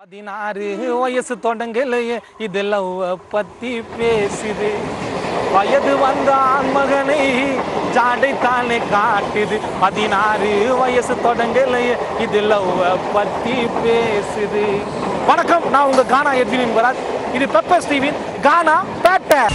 16 வயசு தொடங்கலையே இதெல்லாம் பத்தி பேசுது வயது வந்த ஆண்மகனை ஜாடைத்தானே காட்டுது 16 வயசு தொடங்கலையே இதெல்லாம் பத்தி பேசுது. வணக்கம், நான் உங்க கானா எட்வின் பராஜ். இது பெப்பர் டிவியின் கானா பேட்டை.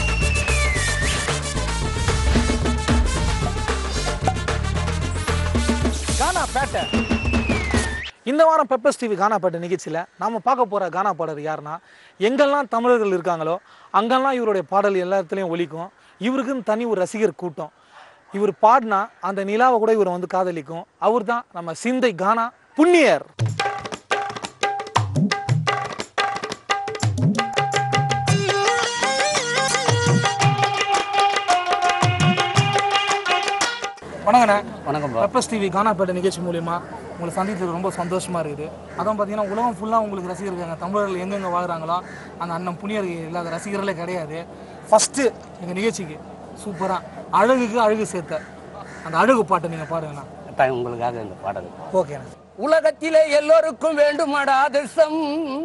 கானா பேட்டை. இந்த வாரம் பெப்பர்ஸ் டிவி கானா பாட்டு நிகழ்ச்சியில் நாம் பார்க்க போகிற கானா பாடல் யாருன்னா, எங்கெல்லாம் தமிழர்கள் இருக்காங்களோ அங்கெல்லாம் இவருடைய பாடல் எல்லா இடத்துலையும் ஒலிக்கும். இவருக்குன்னு தனி ஒரு ரசிகர் கூட்டம். இவர் பாடினா அந்த நிலாவை கூட இவரை வந்து காதலிக்கும். அவர் தான் நம்ம சிந்தை கானா புன்னியர். வணக்கண்ணே. வணக்கம். பெப்பர்ஸ் டிவி கானா பாட்டு நிகழ்ச்சி மூலிமா உங்களை சந்தித்தது ரொம்ப சந்தோஷமாக இருக்குது. அதுவும் பார்த்தீங்கன்னா உலகம் ஃபுல்லாக உங்களுக்கு ரசிகர் இருக்காங்க. தமிழர்கள் எங்கெங்கே வாழ்கிறாங்களோ அந்த அண்ணன் புண்ணியர் இல்லாத ரசிகர்களே கிடையாது. ஃபஸ்ட்டு எங்கள் நிகழ்ச்சிக்கு சூப்பராக அழகுக்கு அழகு சேர்த்த அந்த அழகு பாட்டை நீங்கள் பாடுங்கண்ணா. உங்களுக்காக இந்த பாடல். ஓகேண்ணா. உலகத்திலே எல்லோருக்கும் வேண்டுமாடா அதிர்ஷ்டம்,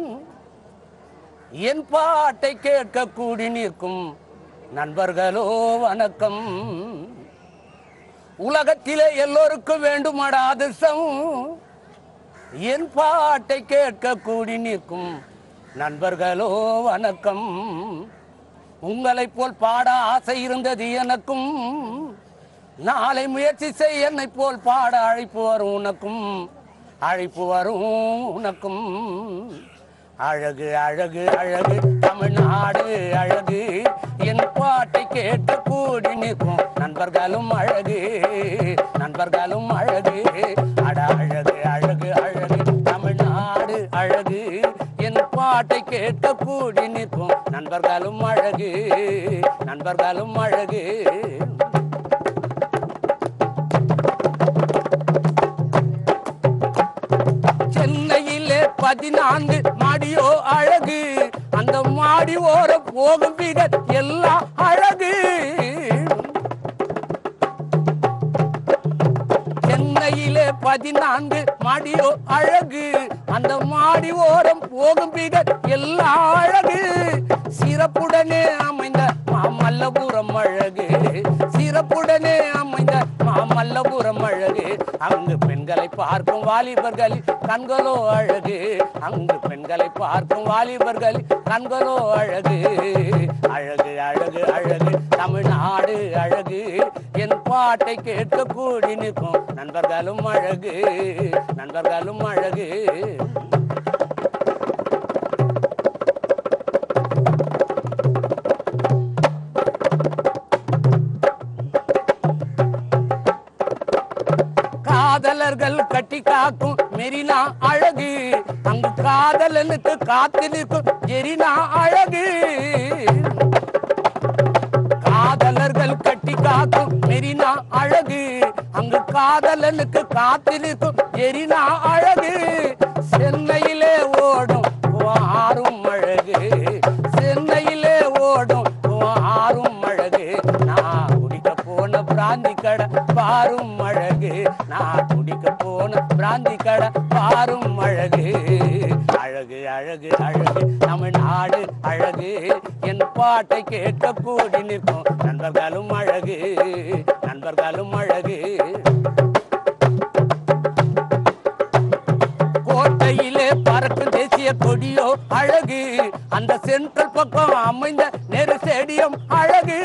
என் பாட்டை கேட்க கூடி நிற்கும் நண்பர்களோ வணக்கம். உலகத்திலே எல்லோருக்கும் வேண்டுமாடா அதிர்ஷ்டம், என் பாட்டை கேட்க கூடி நிற்கும் நண்பர்களோ வணக்கம். உங்களை போல் பாட ஆசை இருந்தது எனக்கும், நாளை முயற்சி செய் என்னை போல் பாட அழைப்பு வரும் உனக்கும், அழைப்பு வரும் உனக்கும். அழகு அழகு அழகு தமிழ்நாடு அழகு, என் பாட்டை கேட்க கூடி நிற்கும் நண்பர்களும் அழகு, நண்பர்களும் அழகு. அட அழகு அழகு அழகு தமிழ்நாடு அழகு, என் பாட்டை கேட்க கூடி நிற்கும் நண்பர்களும் அழகு, நண்பர்களும் அழகு. சென்னையிலே 14 மாடியோ அழகு, அந்த மாடி ஓர போகும் வீடர் எல்லாம் அழகு. சென்னையிலே 14 மாடியோ அழகு, அந்த மாடி ஓரம் போகும் வீடர் எல்லாம் அழகு. சிறப்புடனே அமைந்த மாமல்லபுரம் அழகு, சிறப்புடனே அமைந்த மாமல்லபுரம் அழகு. அங்கு பெண்களை பார்க்கும் வாலிபர்களின் கண்களோ அழகு, அங்கு பெண்களை பார்க்கும் வாலிபர்களின் கண்களோ அழகு. அழகு அழகு அழகு தமிழ்நாடு அழகு, என் பாட்டை கேட்க கூடி நிற்கும் நண்பர்களும் அழகு, நண்பர்களும் அழகு. காதலர்கள் கட்டி காக்கும் மெரினா அழகு, அங்கு காதலனுக்கு காத்து நிற்கும் ஜெரினா அழகு. காதலர்கள் கட்டி காக்கும் மெரினா அழகு, அங்கு காதலனுக்கு காத்து நிற்கும் ஜெரினா அழகு. சென்னையிலே ஓடும் ஆறும் அழகு, சென்னையிலே ஓடும் ஆறும் அழகு. நான் குடிக்க போன பிராந்தி கடை பாரும் அழகு, நான் குடிக்க போன பிராந்தி கடை பாரும் அழகு. அழகு அழகு அழகு தமிழ்நாடு அழகு, என் பாட்டை கேட்க கூடி நிற்கும் நண்பர்களும் அழகு, நண்பர்களும் அழகு. கோட்டையிலே பறக்கும் தேசிய கொடியோ அழகு, அந்த சென்ட்ரல் பக்கம் அமைந்த நெரு ஸ்டேடியம் அழகு.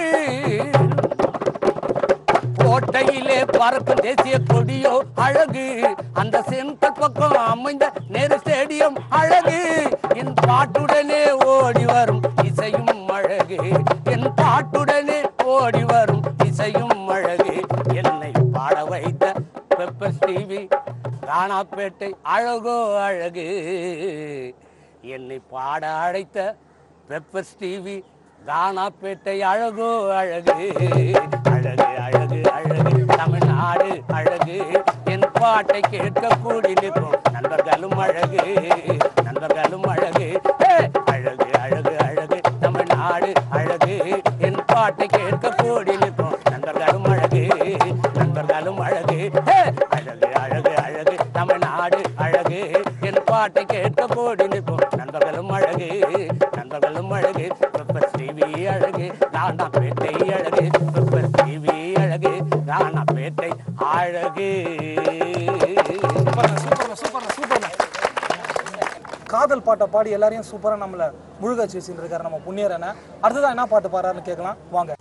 கோட்டையிலே பறக்கும் தேசிய கொடியோ அழகு, அந்த சென்ட்ரல் பக்கம் அமைந்த நெரு ஸ்டேடியம் அழகு. என் பாட்டுடனே ஓடி வரும் இசையும் அழகு, என் பாட்டுடனே ஓடி வரும் இசையும் அழகு. என்னை பாட வைத்த பெப்பர்ஸ் டிவி கானா பேட்டை அழகோ அழகு, என்னை பாட அழைத்த பெப்பர்ஸ் டிவி கானா பேட்டை அழகோ அழகு. அழகு அழகு அழகு தமிழ்நாடு அழகு, என் பாட்டை கேட்க கூடி நிற்கும் நண்பர்களும் அழகு, நண்பர்களும் அழகு. அழகு அழகு அழகு தமிழ்நாடு அழகு, என் பாட்டை கேட்க கூடி நிற்கும் நண்பர்களும் அழகு, நண்பர்களும் அழகு. அழகு அழகு அழகு தமிழ்நாடு அழகு, என் பாட்டை கேட்க கூடி நிற்கும் நண்பர்களும் அழகு நண்பர்களும் அழகு பெப்பர் டிவி அழகு கானா பேட்டை அழகு பெப்பர் டிவி அழகு கானா பேட்டை அழகு. காதல் பாட்டை பாடி எல்லாரையும் சூப்பரா நம்மள முழுகாச்சு வச்சுட்டு இருக்காரு நம்ம புண்ணியர் அண்ணா. அடுத்ததான் என்ன பாட்டு பாடுறாருன்னு கேட்கலாம் வாங்க.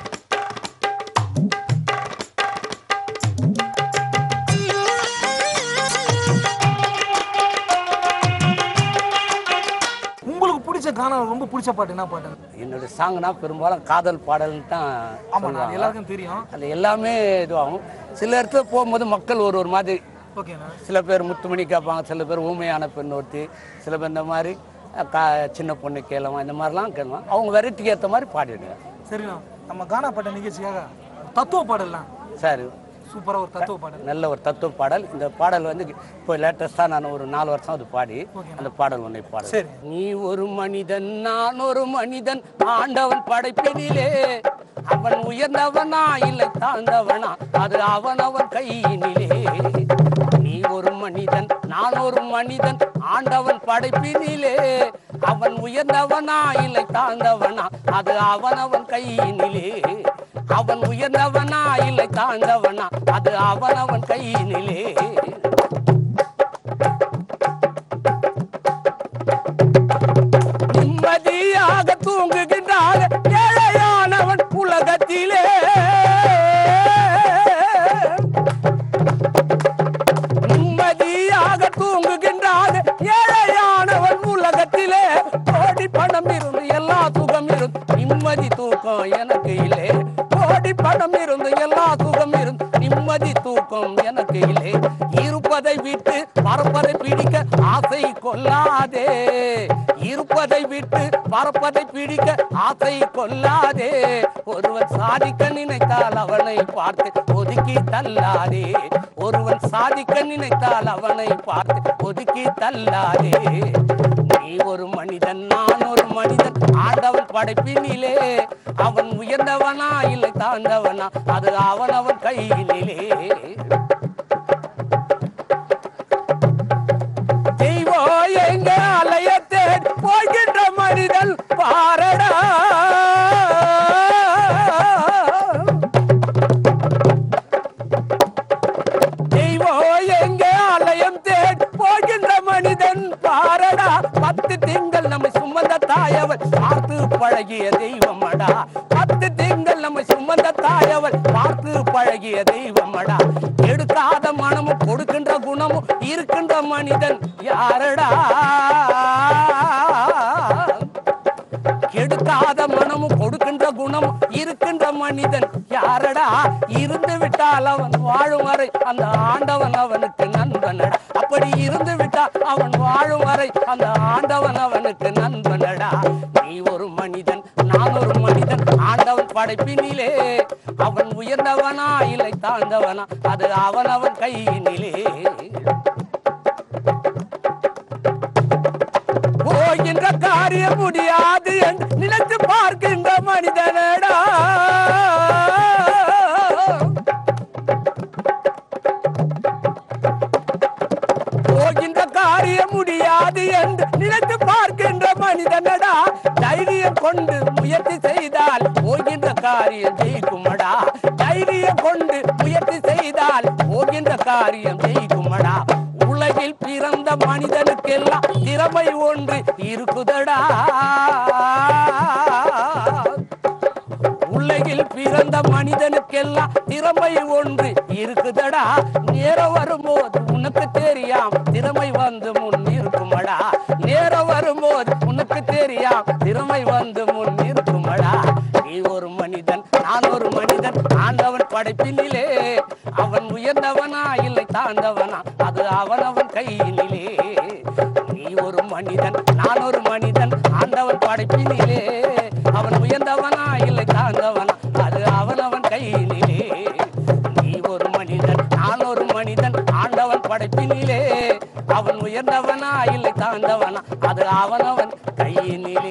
உங்களுக்கு பிடிச்ச கானா ரொம்ப பிடிச்ச பாட்டு என்ன பாட்டு? என்னோட சாங்னா பெரும்பாலும் காதல் பாடல்னு தான். ஆமா, எல்லாருக்கும் தெரியும். அது எல்லாமே இதுவாகும். சில இடத்துல போகும்போது மக்கள் ஒரு மாதிரி சில பேர் முத்துமணி கேட்பாங்க, சில பேர் ஊமையான பெண் ஒருத்தி, சில பேர் இந்த மாதிரி சின்ன பொண்ணு கேளவன், இந்த மாதிரிலாம் கேளுவான். அவங்க வெரைட்டிக்கு ஏற்ற மாதிரி பாடிடுவேன். சரிண்ணா, நம்ம கானா பாட்ட நிகழ்ச்சியாக தத்துவ பாடலாம். சரி, சூப்பராக ஒரு தத்துவ பாடல், நல்ல ஒரு தத்துவ பாடல். இந்த பாடல் வந்து இப்போ லேட்டஸ்டாக நான் ஒரு 4 வருஷம் அது பாடி அந்த பாடல் ஒன்றை பாடல். நீ ஒரு மனிதன் நான் ஒரு மனிதன் ஆண்டவன் படைப்பினிலே அவன் உயர்ந்தவனா இல்லை தாழ்ந்தவனா அது அவனவன் கையினிலே. நீ ஒரு மனிதன் நான் ஒரு மனிதன் ஆண்டவன் படைப்பினிலே அவன் உயர்ந்தவனா இல்லை தாழ்ந்தவனா அது அவனவன் கையினிலே. அவன் உயர்ந்தவனா இல்லை தாழ்ந்தவனா அது அவனவன் கையினிலே. நிம்மதியாக தூங்குகின்றாக ஏழையானவன் உலகத்திலே. நிம்மதியாக தூங்குகின்றாக ஏழையானவன் உலகத்திலே. கோடி பணம் இருந்து எல்லா சுகம் இருந்து நிம்மதி தூக்கம் எனக்கு இல்லை. கோடி பணம் இருந்து எல்லா சுகம் இருந்து நிம்மதி தூக்கம் எனக்கு இல்லை. இருப்பதை விட்டு பறப்பதை பிடிக்க ஆசை கொள்ளாதே. இருப்பதை விட்டு பறப்பதை பிடிக்க ஆசை கொள்ளாதே. ஒருவன் சாதிக்க நினைத்தால் அவனை பார்த்து ஒதுக்கி தள்ளாதே. ஒருவன் சாதிக்க நினைத்தால் அவனை பார்த்து ஒதுக்கி தள்ளாதே. நீ ஒரு மனிதன் நான் ஒரு மனிதன் ஆண்டவன் படைப்பினிலே அவன் உயர்ந்தவனா இல்லை தாழ்ந்தவனா அது அவனவன் கையினிலே. தெய்வம் எங்க அலையத்தே போகின்ற மனிதன் பாரடா. தெய்வம் எங்க அலையம் தேடி போகின்ற மனிதன் பாரடா. 10 திங்கள் நம்மை சுமந்த தாயவள் பார்த்து பழகிய தெய்வமடா. 10 திங்கள் நம்மை சுமந்த தாயவள் பார்த்து பழகிய தெய்வமடா. எடுக்காத மனமும் கொடுக்கின்ற குணமும் இருக்கின்ற மனிதன் யாரடா. எடுக்காத மனமும் கொடுக்கின்ற குணமும் இருக்கின்ற மனிதன் யாரடா. இருந்து விட்டால் அவன் வாழும் வரை அந்த ஆண்டவன் அவனுக்கு நண்பனடா. அப்படி இருந்து விட்டால் அவன் வாழும் வரை அந்த ஆண்டவன் அவனுக்கு நண்பனடா. நீ ஒரு மனிதன் நான் ஒரு மனிதன் ஆண்டவன் படைப்பினிலே அவன் உயர்ந்தவனா இல்லை தாழ்ந்தவனா அது அவனவன் கையினிலே. போகின்ற காரியம் முடியாது என்று நினைத்து பார்க்கின்ற மனிதனடா. போகின்ற காரியம் முடியாது என்று நினைத்து பார்க்கின்ற மனிதனடா. தைரியம் கொண்டு முயற்சி செய்தால் போகின்ற காரியம் ஜெயிக்குமடா. தைரியம் கொண்டு முயற்சி செய்தால் போகின்ற காரியம் ஜெயிக்குமடா. உலகில் பிறந்த மனிதனுக்கெல்லாம் திறமை ஒன்று இருக்குதடா. உலகில் பிறந்த மனிதனுக்கெல்லாம் திறமை ஒன்று இருக்குதடா. நேரம் வரும்போது உனக்கு தெரியாம் திறமை வந்து முன் இருக்குமடா. நேரம் வரும்போது உனக்கு தெரியாம் திறமை வந்து முன் இருக்குமடா. நீ ஒரு மனிதன் நான் ஒரு மனிதன் ஆண்டவன் படைப்பினிலே அவன் உயர்ந்தவனா இல்லை தாழ்ந்தவனா அது அவனவன் கையினிலே. நீ ஒரு மனிதன் நான் ஒரு மனிதன் ஆண்டவன் படைப்பினிலே அவன் உயர்ந்தவனா இல்லை தாழ்ந்தவனா அது அவனவன் கையினிலே. நீ ஒரு மனிதன் நான் ஒரு மனிதன் ஆண்டவன் படைப்பினிலே அவன் உயர்ந்தவனா இல்லை தாழ்ந்தவனா அது அவனவன் கையினிலே.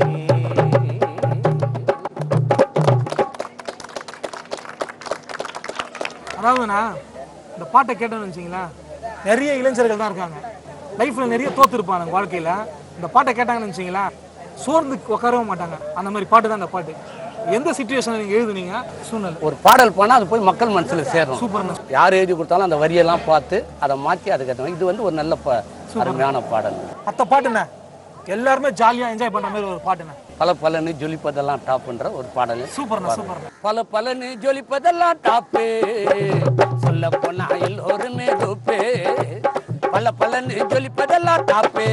அதாவதுண்ணா இந்த பாட்டை கேட்டோன்னு வச்சிங்களா, நிறைய இளைஞர்கள் தான் இருக்காங்க. லைஃப்பில் நிறைய தோற்றுருப்பாங்க வாழ்க்கையில். இந்த பாட்டை கேட்டாங்கன்னு வச்சிங்களா சோர்ந்து உட்காரவே மாட்டாங்க. அந்த மாதிரி பாட்டு தான் இந்த பாட்டு. எந்த சிச்சுவேஷனில் நீங்கள் எழுதுனீங்க சூழ்நிலை? ஒரு பாடல் போனால் அது போய் மக்கள் மனசில் சேரும். சூப்பர்ண்ணா. யார் எழுதி கொடுத்தாலும் அந்த வரியெல்லாம் பார்த்து அதை மாற்றி அதுக்கேற்ற இது வந்து ஒரு நல்ல அருமையான பாடல். மற்ற பாட்டுண்ணே எல்லாருமே ஜாலியாக என்ஜாய் பண்ணுற மாதிரி ஒரு பாட்டுண்ணே. பல பலனு ஜொலிப்பதெல்லாம் டாப்ன்ற ஒரு பாடல். சூப்பர்ண்ணா சூப்பர்ண்ணா. பல பலனு ஜொலிப்பதெல்லாம் டாப்பு, சொல்ல போனா எல்லோருமே தூப்பு. பல பலனு ஜொலிப்பதெல்லாம் டாப்பு,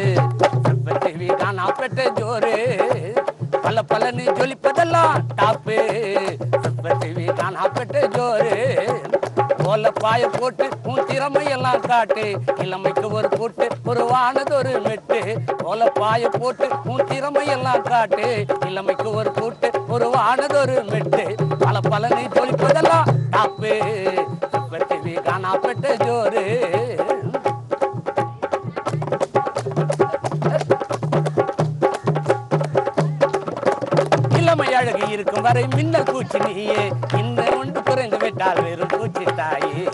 கானா பெட்டை ஜோரு. பல பலனு ஜொலிப்பதெல்லாம் டாப்பு, கானா பெட்டை ஜோரு. போல பாய போட்டு உன் திறமையெல்லாம் காட்டு, இளமைக்கு ஒரு போட்டு ஒரு வானதொரு மெட்டு. போல பாய போட்டு உன் திறமையெல்லாம் காட்டு, இளமைக்கு ஒரு போட்டு ஒரு வானதொரு மெட்டு. பல பலனை ஜொலிப்பதெல்லாம் டாப்பு, கானா பெட்டை ஜோரு. இளமை அழகு இருக்கும் வரை மின்னல் பூச்சி நீயே, இன்னும் ஒன்று குறைந்து விட்டால் வெறும் பூச்சி தாயே.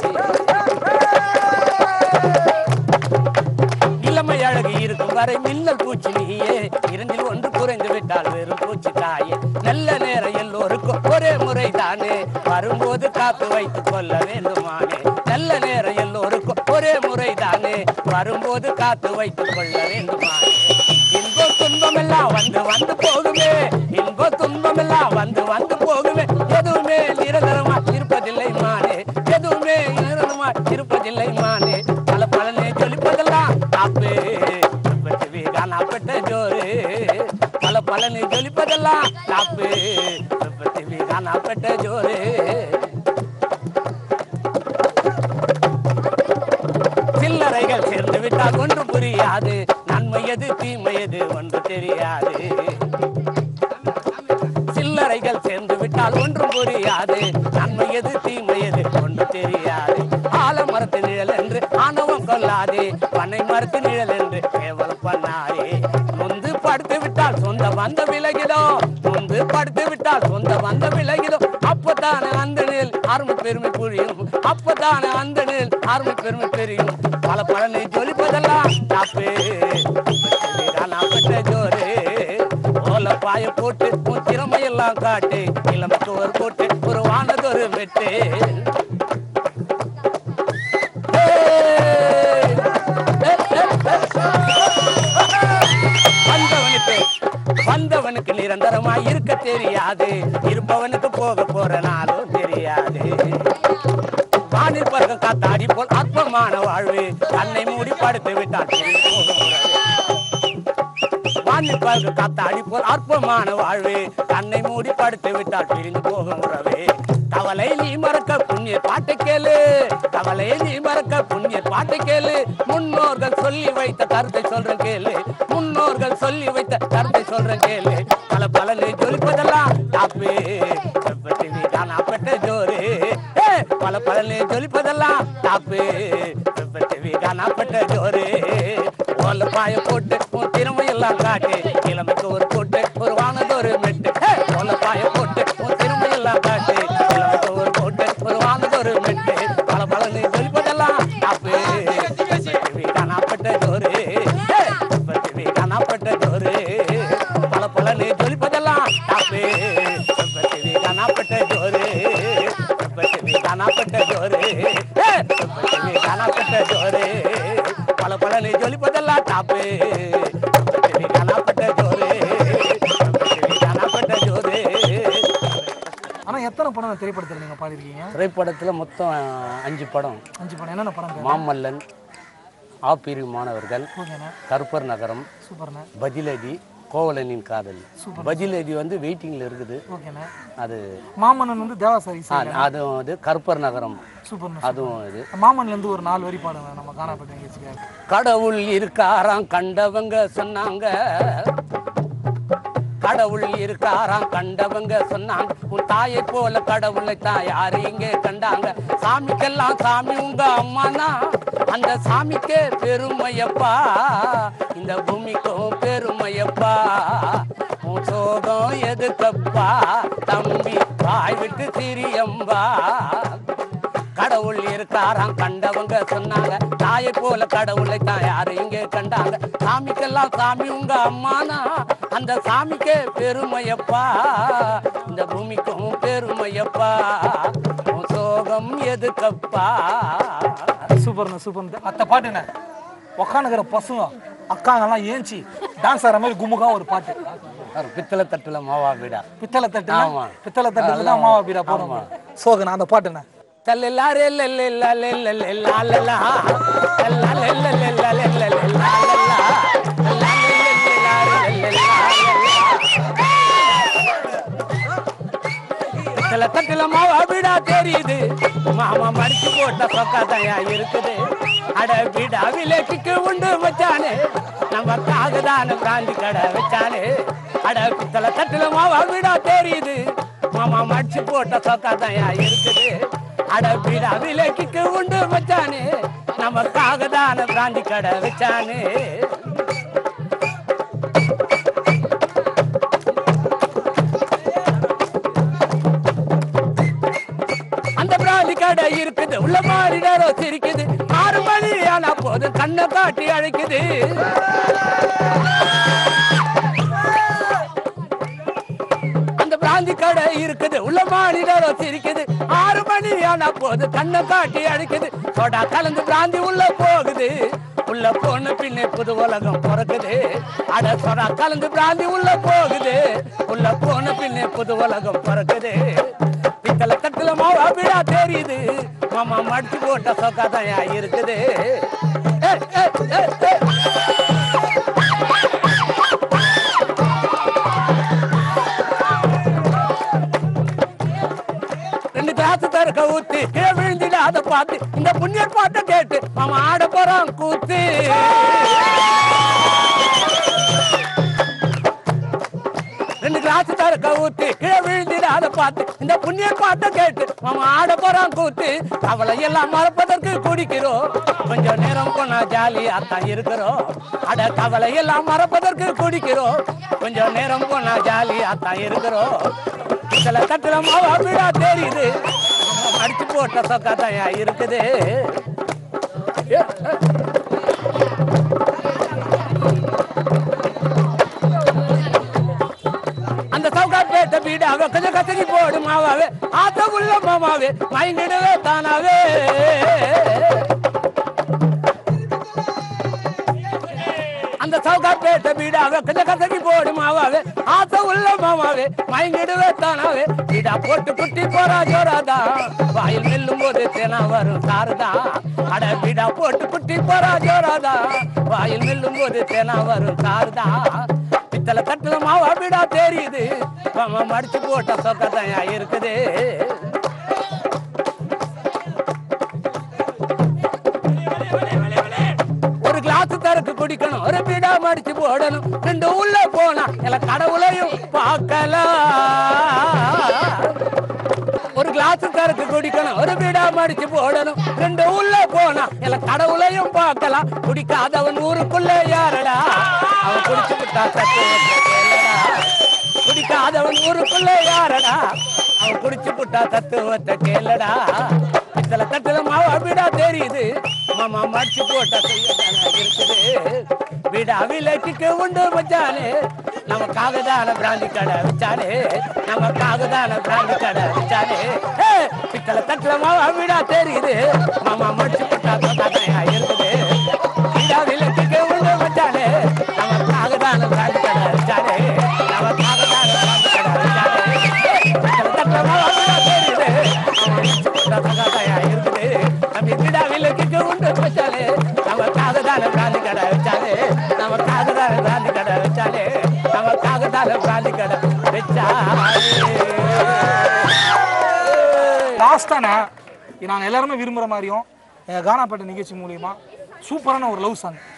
இளமை அழகு இருக்கும் வரை மின்னல் பூச்சி நீயே, இரண்டில் ஒன்று குறைந்து விட்டால் வெறும் பூச்சி தாயே. நல்ல நேரம் எல்லோருக்கும் ஒரே முறை தானே, வரும்போது காத்து வைத்துக் கொள்ள வேண்டுமானே. நல்ல நேரம் எல்லோருக்கும் ஒரே முறை தானே, வரும்போது காத்து வைத்துக் கொள்ள வேண்டுமானே. இன்ப துன்பம் எல்லாம் வந்து வந்து போகுமே, இன்ப துன்பம் எல்லாம் வந்து வந்து போகுமே. எதுவுமே நிரந்தரமா இருப்பதில்லை மானே, எதுவுமே நிரந்தரமா இருப்பதில்லை மானே. பல பலனே ஜொலிப்பதெல்லாம் டாப்பு, கானா பெட்டை ஜோரு. பல பலனே ஜொலிப்பதெல்லாம் டாப்பு, கானா பெட்டை ஜோரு. சில்லறைகள் சேர்ந்து விட்டால் ஒன்று புரியாது, நன்மை எது தீமை எது ஒன்று தெரியாது. சில்லறைகள் சேர்ந்து விட்டால் ஒன்றும் புரியாது, நன்மை எது தீமை எது ஒன்று தெரியாது. ஆலமரத்து நிழல் என்று ஆணவம் கொள்ளாதே, பண்ணை மரத்து நிழல் என்று கேவலம் பண்ணாதே. நொந்து படுத்து விட்டால் சொந்த வந்த விலகிதோ, நொந்து படுத்து விட்டால் சொந்த வந்த விலகிதோ. அப்பதானே அந்த நிழல் அருமை பெருமை புரியும், அப்பதானே அந்த நிழல் அருமை பெருமை தெரியும். பல பலனை ஜொலிப்பதெல்லாம் டாப்பு, கானா பெட்டை ஜோரு. ஓல பாய போட்டு உன் திறமையெல்லாம் காட்டு, இளமைக்கு ஒரு போட்டு ஒரு வானதொரு மெட்டு. வந்தவனுக்கு நிரந்தரமாய் இருக்க தெரியாது, இருப்பவனுக்கு போக போற நாளும் தெரியாது. வானில் பறக்கும் காத்தாடி போல் அற்பமான வாழ்வு, கண்ணை மூடி படுத்து விட்டால் வானில் பறக்கும் காத்தாடி போல் அற்பமான வாழ்வு, கண்ணை மூடி படுத்து விட்டால் பிரிந்து போகும் உறவே. கவலை நீ மறக்க புண்ணிய பாட்டு கேளு, கவலை நீ மறக்க புண்ணிய பாட்டு கேளு. முன்னோர்கள் சொல்லி வைத்த கருத்தை சொல்றேன் கேளு, முன்னோர்கள் சொல்லி வைத்த கருத்தை சொல்றேன் கேளு. பல பலனை ஜொலிப்பதெல்லாம் டாப்பு, கானா பெட்டை ஜோரு. பல பலனை ஜொலிப்பதெல்லாம் டாப்பு, கானா பெட்டை ஜோரு. ஓல பாய போட்டு உன் திறமையெல்லாம் காட்டு, இளமைக்கு ஒரு போட்டு ஒரு வானதொரு மெட்டு. ஓல பாய போட்டு உன் திறமையெல்லாம் காட்டு, இளமைக்கு ஒரு போட்டு ஒரு வானதொரு மெட்டு. பல பலனை ஜொலிப்பதெல்லாம் டாப்பு, கானா பெட்டை ஜோரு. கானா பெட்டை ஜோரு. பல பலனை ஜொலிப்பதெல்லாம் டாப்பு, கானா பெட்டை ஜோரு. கானா பெட்டை ஜோரு, கானா பெட்டை ஜோரு. பல பலனை ஜொலிப்பதெல்லாம் டாப்பு, கானா பெட்டை ஜோரு, கானா பெட்டை ஜோரு. ஆனால் எத்தனை படம் திரைப்படத்தில் நீங்கள் பாடிருக்கீங்க? திரைப்படத்தில் மொத்தம் 5 படம். 5 படம். என்னென்ன படம்? மாமல்லன், ஆப்பிரி மாணவர்கள், கருப்பர் நகரம், பதிலடி, கோவலனின் காதல். பதிலடி வந்து வெயிட்டிங்ல இருக்குது. அது மாமன்னன் வந்து தேவாசாரி, அதுவும் அது கருப்பர் நகரம். அதுவும் இது. மாமன்ல இருந்து ஒரு 4 வரி பாடுங்க நம்ம கானா பெட்டை நிகழ்ச்சிக்கு. கடவுள் இருக்காராம் கண்டவங்க சொன்னாங்க, கடவுள் இருக்காராம் கண்டவங்க சொன்னாங்க. உன் தாயை போல கடவுளை தான் யாரு இங்கே கண்டாங்க. சாமிக்கெல்லாம் சாமி உங்க அம்மானா, அந்த சாமிக்கே பெருமையப்பா, இந்த பூமிக்கும் பெருமையப்பா. உன் சோகம் எதுக்கப்பா தம்பி, வாய் விட்டு சிரியம்பா. கடவுள் இருக்காராம் கண்டவங்க சொன்னாங்க. தாயை போல கடவுளை தான் யாரு இங்கே கண்டாங்க. சாமிக்கெல்லாம் சாமி உங்க அம்மானா அந்த சாமிக்கே பெருமையப்பா, இந்த பூமிக்கும் பெருமையப்பா, சோகம் எதுக்கப்பா. சூப்பர்ண்ணா சூப்பர். அத்த பாட்டுண்ணே உக்காந்துக்கிற பசங்க அக்காங்கெல்லாம் ஏஞ்சி டான்ஸ் ஆடுற மாதிரி குமுகா ஒரு பாட்டு. பித்தளை தட்டுல மாவா பீடா. பித்தளை தட்டு பித்தளை தட்டுல தான் மாவா பீடா போறோம். சோகண்ணா அந்த பாட்டுண்ணே தட்டுல மாவா பீடா தெரியுது. மாமா மடிச்சு போட்ட சொக்காதையா இருக்குது. அட பீடா விலைக்கு உண்டு வச்சானே நம்ம காகதான பிராந்தி கடை வச்சானே. அட பித்தளை தட்டுல மாவா பீடா தெரியுது. மாமா மடிச்சு போட்ட சொக்காதையா இருக்குது. அட பீடா விலைக்கு உண்டு வச்சானே நம்ம காகதான பிராந்தி கடை வச்சானே. அந்த பிராந்தி கடை இருக்குது. உள்ள மாறிடாரோ சிரிக்குது. 6 மணி ஆனா போதும் கண்ணை காட்டி அழைக்குது. அந்த பிராந்தி கடை இருக்குது. உள்ள மாறிடாரோ சிரிக்குது. 6 மணி ஆனா போது கண்ணை காட்டி அழைக்குது. சோடா கலந்து பிராந்தி உள்ள போகுது. உள்ள போன பின்னே புது உலகம் பிறக்குது. அட சோடா கலந்து பிராந்தி உள்ள போகுது. உள்ள போன பின்னே புது உலகம் பிறக்குது. பித்தளை தட்டுல மாவா பீடா தெரியுது. மாமா மடிச்சு போட்ட சொக்காதையா இருக்குது. ரெண்டு கிளாஸ் தருக்க ஊத்தி கீழே விழுந்துட்டு அதை பார்த்து இந்த புண்ணியர் பாட்டை கேட்டு மாமா ஆட போறான் கூத்து. ரெண்டு கிளாஸ் தருக்க ஊத்தி கீழே விழுந்துட்டு அதை பார்த்து இந்த புண்ணியர் பாட்டை கேட்டு மாமா ஆட போறான் கூத்து. அவளை எல்லாம் மறப்பதற்கு குடிக்கிறோம். கொஞ்சம் நேரம் போனா ஜாலியாத்தான் இருக்கிறோம். அட கவலை எல்லாம் மறப்பதற்கு குடிக்கிறோம். கொஞ்சம் நேரம் போனா ஜாலியாத்தான் இருக்கிறோம். சில தட்டுல மாவா பீடா தெரியுது. அடிச்சு போட்ட சொக்காதையா இருக்குது. அந்த சவுகாப்பேட்ட பீடாவே கொஞ்சம் கசக்கி போடு மாவாவே. ஆத்த உள்ள மாமாவே மயங்கிடுவே தானாவே. அந்த சவுகாப்பேட்ட பீடாவே கொஞ்சம் கசக்கி போடு மாவாவே. ஆத்த உள்ள மாமாவே மயங்கிடுவே தானாவே. பீடா போட்டு குட்டி போறா ஜோராதா. வாயில் மெல்லும் போது தேனா வரும் சாருதா. அட பீடா போட்டு குட்டி போறா ஜோராதா. வாயில் மெல்லும் போது தேனா வரும் சாருதா. பித்தளை தட்டுல மாவா பீடா தெரியுது. மாமா மடிச்சு போட்ட சொக்காதையா இருக்குது. ஒரு கிளாஸ் தருக்கு குடிக்கணும். ஒரு பீடா மடிச்சு போடணும். ரெண்டு உள்ள போனா எல்லாம் கடவுளையும் பார்க்கலாம். ஒரு கிளாஸ் தருக்கு குடிக்கணும். ஒரு பீடா மடிச்சு போடணும். ரெண்டு உள்ள போனா எல்லாம் கடவுளையும் பார்க்கலாம். குடிக்காதவன் ஊருக்குள்ள யாரடா. அவன் குடிச்சு விட்டா சத்து. குடிக்காதவன் ஊருக்குள்ள யாரடா. அவன் குடிச்சு விட்டா தத்துவத்தை கேளடா. பித்தளை தட்டுல மாவா பீடா தெரியுது. மாமா மடிச்சு போட்ட இருக்குது. பீடா விலைக்கு உண்டு வச்சானே நம்ம காகதான பிராந்தி கடை வச்சானே. நம்ம காகதான பிராந்தி கடை வச்சானே. பித்தளை தட்டுல மாவா பீடா தெரியுது. மாமா மடிச்சு போட்டா சொக்காதையா இருக்குது. பீடா விலைக்கு உண்டு வச்சானே நம்ம காகதான பிராந்தி கடை வச்சானே. நம்ம காகதான பிராந்தி கடை வச்சானே. பித்தளை தட்டுல மாவா பீடா தெரியுது. மடிச்சு போட்டா சொக்காதையா இருக்குது. நம்ம பீடா விலைக்கு உண்டு வச்சாலே நம்ம காகதான பிராந்தி கடை வச்சாலே. நம்ம காகதான பிராந்தி கடை வச்சாலே. நம்ம காகதான பிராந்தி கடை வச்சாலே. லாஸ்டானா நாங்கள் எல்லாருமே விரும்புகிற மாதிரியும் எங்கள் கானாப்பேட்டை நிகழ்ச்சி மூலியமா சூப்பரான ஒரு லவ் சாங்.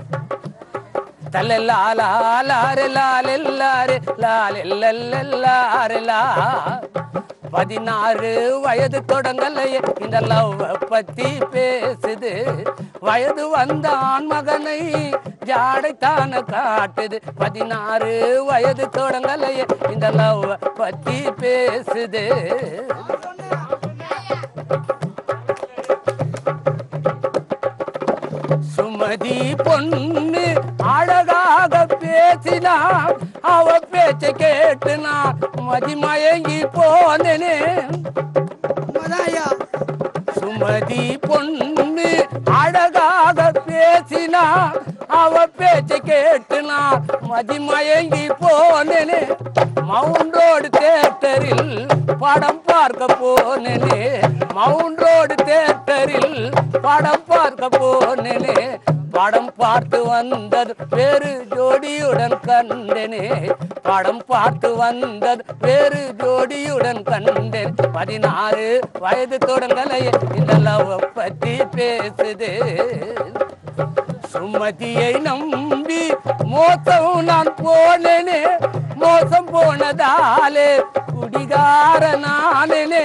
தல்லா 16 வயது தொடங்கலையே இந்த லவ் பத்தி பேசுது. வயது வந்த ஆண் மகனை ஜாடைத்தான காட்டுது. 16 வயது தொடங்கலையே இந்த லவ் பத்தி பேசுது. சுமதி பொண்ணு அழகாக பேசினா அவ பேச்ச கேட்டு நான் மதிமயங்கி போனேனே சுமதி பொண்ணு அழகாக பேசினா அவ பேச்ச கேட்டு நான் மதிமயங்கி போனேனே மவுண்ட் ரோடு தியேட்டரில் படம் பார்க்க போனேனே மவுண்ட் ரோடு தியேட்டரில் படம் பார்க்க போனேனே படம் பார்த்து வந்தது வேறு ஜோடியுடன் கண்டனே படம் பார்த்து வந்தது வேறு ஜோடியுடன் கண்டேன் 16 வயது தொடங்கலையே இந்த லவ் பத்தி பேசுது சுமதியை நம்பி மோசம் நான் போனேனே மோசம் போனதாலே குடிகார நானே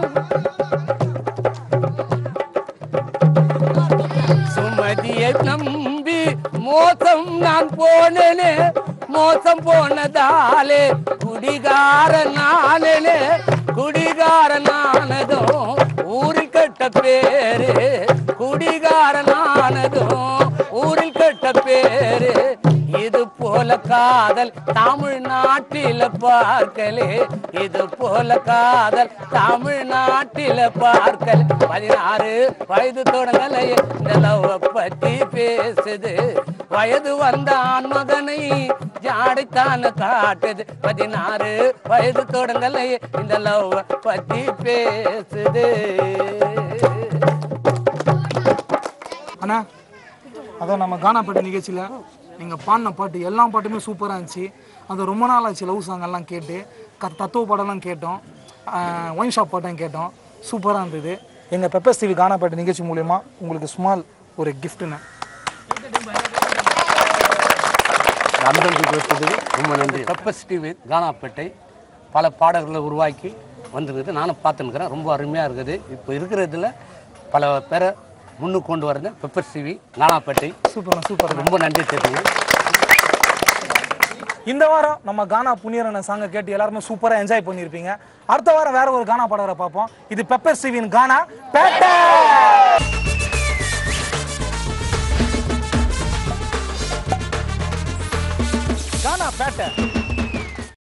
சுமதியை நம்பி மோசம் நான் போனேனே மோசம் போனதாலே குடிகார நானே குடிகார நானதும் ஊரில் கட்ட பேரு குடிகார நானதும் ஊரில் கட்ட பேரு இது போல காதல் தமிழ்நாட்டில பார்க்கலே இது போல காதல் தமிழ்நாட்டில பார்க்கல 16 வயது தொடங்கலையே இந்த லவ் பத்தி பேசுது வயது வந்த ஆண்மகனை ஜாடைத்தான காட்டுது 16 வயது தொடங்கலையே இந்த லவ் பத்தி பேசுது அண்ணா அதான் நம்ம கானா பெட்டை நிகழ்ச்சியில் நீங்கள் பாடின பாட்டு எல்லா பாட்டுமே சூப்பராக இருந்துச்சு அது ரொம்ப நாள் ஆச்சு லவ் சாங் எல்லாம் கேட்டு தத்துவ பாடலாம் கேட்டோம் ஒயின் ஷாப் பாட்டம் கேட்டோம் சூப்பராக இருந்தது எங்கள் பெப்பர்ஸ் டிவி கானா பெட்டை நிகழ்ச்சி மூலயமா உங்களுக்கு ஸ்மால் ஒரு கிஃப்ட்டுண்ணே ரொம்ப நன்றி பெப்பர்ஸ் டிவி கானா பெட்டை பல பாடல்களை உருவாக்கி வந்துருக்குது நானும் பார்த்துன்னுக்கிறேன் ரொம்ப அருமையாக இருக்குது இப்போ இருக்கிறதுல பல பேரை முன்னுக்கு கொண்டு வரது பெப்பர்ஸ் டிவி கானா பெட்டை சூப்பர் ரொம்ப நன்றி தெரியுங்க இந்த வாரம் நம்ம கானா புண்ணியர் சாங்கை கேட்டு எல்லாருமே சூப்பராக என்ஜாய் பண்ணியிருப்பீங்க அடுத்த வாரம் வேற ஒரு கானா பாடகரை பார்ப்போம் இது பெப்பர்ஸ் டிவியின் கானா பேட்டை